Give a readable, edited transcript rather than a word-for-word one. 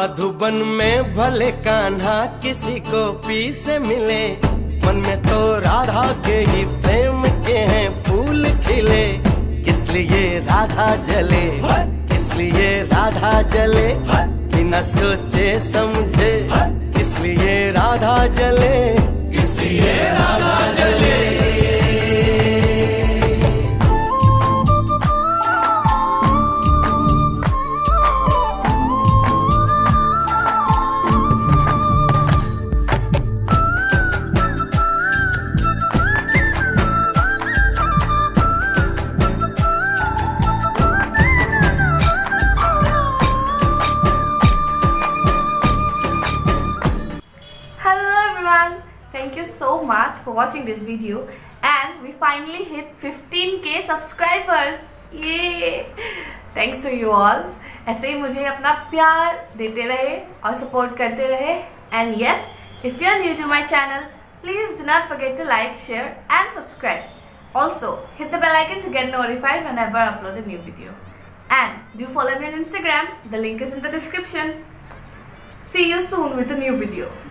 मधुबन में भले कान्हा किसी को पी से मिले, मन में तो राधा के ही प्रेम के हैं फूल खिले। किस लिए राधा जले, किस लिए राधा जले, बिना सोचे समझे किस लिए राधा जले, किस लिए राधा जले। Thank you so much for watching this video and we finally hit 15k subscribers. Yay! Thanks to you all. ऐसे ही मुझे अपना प्यार देते रहे और सपोर्ट करते रहे. And yes, if you are new to my channel, please do not forget to like, share and subscribe. Also, hit the bell icon to get notified whenever I upload a new video. And do follow me on Instagram. The link is in the description. See you soon with a new video.